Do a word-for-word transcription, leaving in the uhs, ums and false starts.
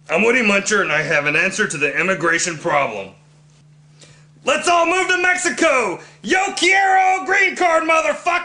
I'm Woody Muncher, and I have an answer to the immigration problem. Let's all move to Mexico! Yo quiero green card, motherfucker!